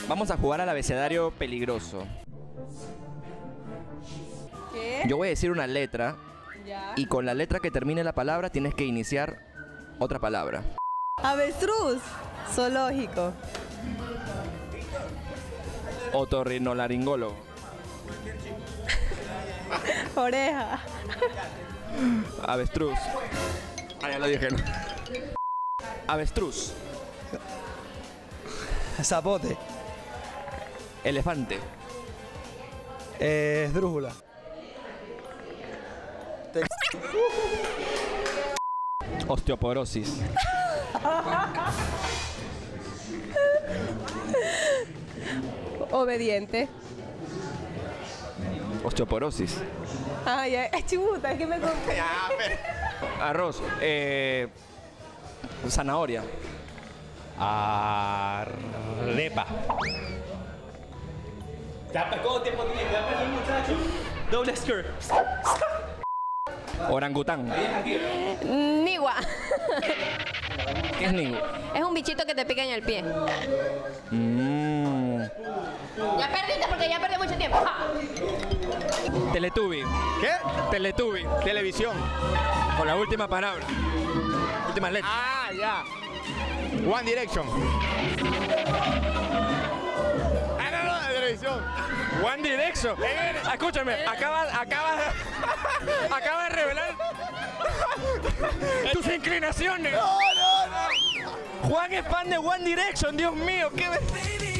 Vamos a jugar al abecedario peligroso. ¿Qué? Yo voy a decir una letra Ya. y con la letra que termine la palabra tienes que iniciar otra palabra. Avestruz. Zoológico. Otorrinolaringólogo. Oreja. Avestruz. Ah, ya lo dije. ¿No? Avestruz. Zapote. Elefante. Esdrújula. Osteoporosis. Obediente. Osteoporosis. Ay, ay, chibuta, es que me compré. Arroz. Zanahoria. Arepa. ¿Cuánto tiempo tiene? ¿Ya perdió el muchacho? Doble skirt. Orangután. Nigua. ¿Qué es nigu? Es un bichito que te pica en el pie. Ya perdiste porque ya perdí mucho tiempo. ¡Ja! Teletubby. ¿Qué? Teletubby. Televisión. Con la última palabra. Última letra. Ah, ya. One Direction. Ah, no, de televisión. One Direction. Escúchame, acaba de revelar tus inclinaciones. No. Juan es fan de One Direction, Dios mío, qué